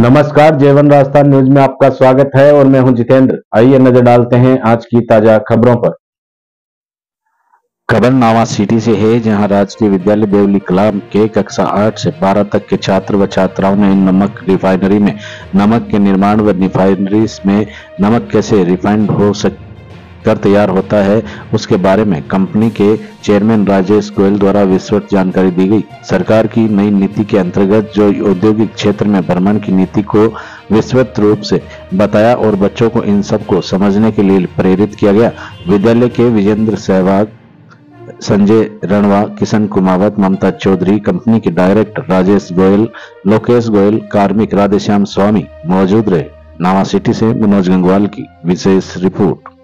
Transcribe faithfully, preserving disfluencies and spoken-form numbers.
नमस्कार, जेवन राजस्थान न्यूज में आपका स्वागत है और मैं हूं जितेंद्र। आइए नजर डालते हैं आज की ताजा खबरों पर। खबर नावा सिटी से है, जहां राजकीय विद्यालय देवली कला के कक्षा आठ से बारह तक के छात्र व छात्राओं ने नमक रिफाइनरी में नमक के निर्माण व रिफाइनरी में नमक कैसे रिफाइंड हो सक कर तैयार होता है उसके बारे में कंपनी के चेयरमैन राजेश गोयल द्वारा विस्तृत जानकारी दी गई। सरकार की नई नीति के अंतर्गत जो औद्योगिक क्षेत्र में भ्रमण की नीति को विस्तृत रूप से बताया और बच्चों को इन सब को समझने के लिए प्रेरित किया गया। विद्यालय के विजेंद्र सहवाग, संजय रणवा, किशन कुमावत, ममता चौधरी, कंपनी के डायरेक्टर राजेश गोयल, लोकेश गोयल, कार्मिक राधेश्याम स्वामी मौजूद रहे। नावा सिटी से मनोज गंगवाल की विशेष रिपोर्ट।